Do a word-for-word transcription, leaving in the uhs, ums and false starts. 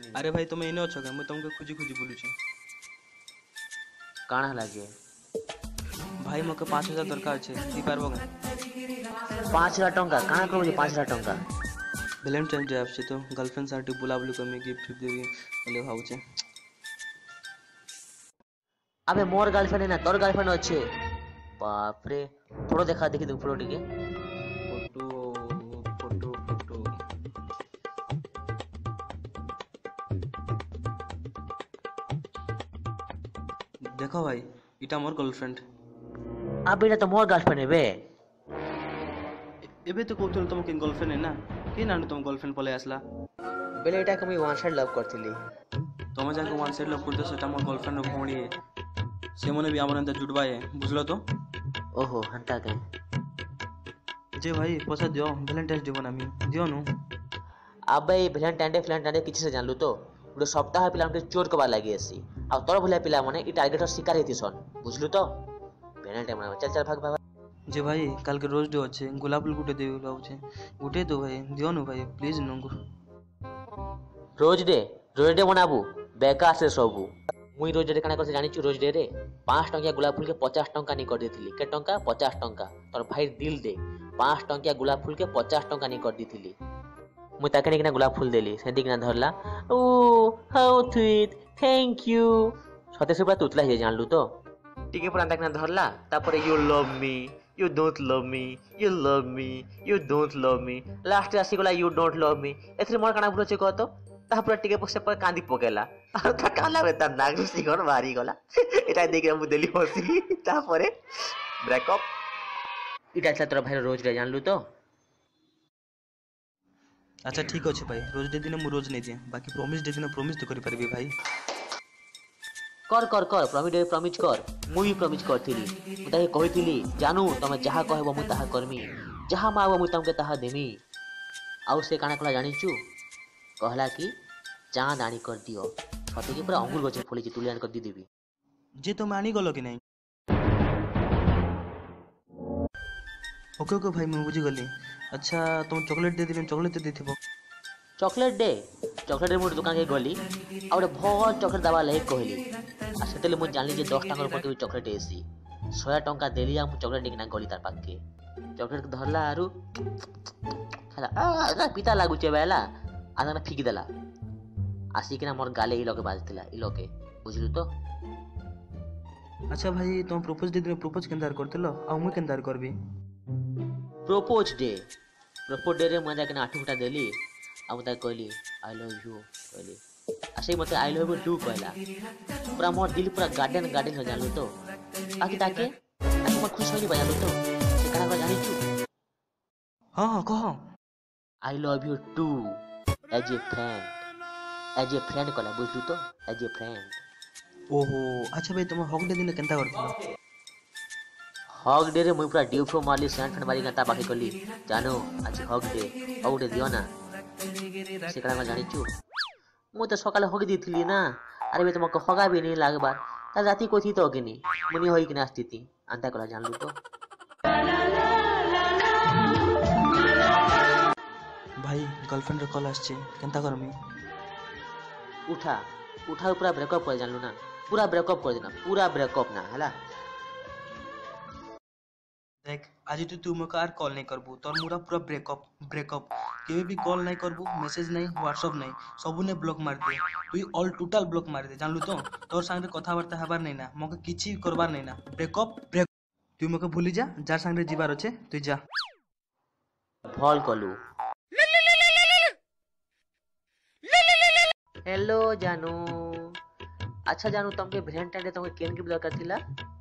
अरे भाई तुम इने अच्छो मैं तुमको खुजी खुजी बोलुची काଣା लागे भाई मके पाँच हजार दरकार छे दी पारबो के पाँच हजार टंका काଣା करबो जे पाँच हजार टंका वैलेंटाइन डे आछे तो गर्लफ्रेंड साथी बुलाबुली कमी गिफ्ट देबी बोले भावचे अबे मोर गर्लफ्रेंड है ना तोर गर्लफ्रेंड अच्छे बाप रे फोटो देखा देखी तू फोटो टिके फोटो फोटो फोटो देखो भाई इटा मोर गर्लफ्रेंड अबे ना तो मोर गर्लफ्रेंड है बे एबे तो कहतल तुम के गर्लफ्रेंड है ना के नानु तुम गर्लफ्रेंड पले आसला बेले एटा के मुई वन साइड लव करथिली तुम जाके वन साइड लव करते सेटा मोर गर्लफ्रेंड भौणी है से मने भी हमन अंदर जुड़वा है बुझलो तो ओहो हंता के जे भाई पैसा दियो वैलेंटाइन डे बनामी दियो नु अबे वैलेंटाइन डे वैलेंटाइन डे किछि से जानलु तो गोटे सप्ताह पिला हमके चोर कबा लागि आसी आ तोर भलिया पिला माने ई टारगेट शिकार हेति सन बुझलु तो वैलेंटाइन मना चल चल भाग भाग जे भाई कल के रोज डे अच्छे गुलाब फूल गुटे देबे बाबूचे गुटे दो भाई दियो नु भाई प्लीज नंगु रोज डे रोज डे बनाबू बेकार से सबू मुई रोज डे काना करसे जानि छु रोज डे रे पाँच टंकिया गुलाब फूल के पचास टंका नि कर देथिली के टंका पचास टंका तोर भाई दिल दे पाँच टंकिया गुलाब फूल के पचास टंका नि कर देथिली मुई ताके निकना गुलाब फूल देली से दिकना धरला oh how sweet thank you सते से पूरा तुतला हे जानलु तो टिके पूरा ताकना धरला तापर you love me you don't love me you love me you don't love me last आसी गला यू डोंट लव मी एथरे मोर काना भूल छे कहतो ता पूरा टिके पसे पर कांदी पकेला और ता काला वे ता नाग सिगन मारी गला एटा देख मु देली हसी तापरे ब्रेकअप इटा छात्र भाई रोज रे जानलु तो अच्छा ठीक अच्छे भाई रोज डे दिन मु रोज नहीं दिए बाकी प्रॉमिस डे दिन प्रॉमिस तो करि परबी भाई कर कर कर प्रॉमिस डे प्रॉमिस कर मु भी प्रॉमिस करथिली मु ताके कहिथिली जानू तमे जहा कहबो मु ताहा करमी जहा मागबो मु तमके ताहा देमी आउ से काना कला जानि छु कहला कि चांद आनी कर दियो सते के पूरा अंगूर गछे फुली के तुलियान कर दी देबी जे तो मानी गलो कि नहीं ओके ओके भाई मैं बुझी गली अच्छा तुम चॉकलेट दे दिबे चॉकलेट दे देथिबो चॉकलेट डे चॉकलेट रे मोर दुकान के गली और बहुत चॉकलेट दबा ले कहली आ सेतेले मु जानली जे दस टका पर चॉकलेट एसी सौ टका देली आ मु चॉकलेट निकना गली तार पाक के चॉकलेट धरला आरु खाला आ पिता लागु छे बेला आना ना फिकी देला आसी के ना मोर गाले ई लोके बाजतिला ई लोके बुझलु तो अच्छा भाई तुम प्रपोज दे दिन प्रपोज केंदार करतलो आ मु केंदार करबी प्रपोज डे प्रपोज डे रे मजा के ना आठु फटा देली आ मता कहली आई लव यू कहली आसे मते आई लव यू टू कहला पूरा मोर दिल पूरा गार्डन गार्डन हो जानलु तो आकी ताके ताके मोर खुश होली बजालु तो से काना को जानि छु हां हां कह I love you too as a friend as a friend कहला बुझलु तो एज ए फ्रेंड ओहो अच्छा भाई तुम हक डे दिन केंता करतलो हक डे रे मुई पूरा ड्यूफ्रो मारली सेंट फंड मारी गता बाकी कहली जानो आज हक डे हक डे दियो ना से काना को जानि छु मु तो सकाले हक दिथिली ना अरे बे तुमको हगा भी नहीं लागबार ता राती कोथी तो किनी मुनी होई कि नास्तिती अंता कला जानलु तो भाई गर्लफ्रेंड रे कॉल आछे केंता करमी उठा उठा पूरा ब्रेकअप कर जानलु ना पूरा ब्रेकअप कर देना पूरा ब्रेकअप ना हला देख आज तू तू मके आर कॉल नहीं करबू तोर मुरा पूरा ब्रेकअप ब्रेकअप केबे भी कॉल नहीं करबू मैसेज नहीं व्हाट्सएप नहीं सबु ने ब्लॉक मार दे तू ऑल टोटल ब्लॉक मार दे जानलु तो तोर संगे कथा वार्ता हबार नहीं ना मके किछि करबार नहीं ना ब्रेकअप ब्रेक तू मके भूली जा जार संगे जीवार अछि तू जा भल कलू हेलो जानू अच्छा जानू तुमके वैलेंटाइन डे तुमके केन गिफ्ट दरकार थिला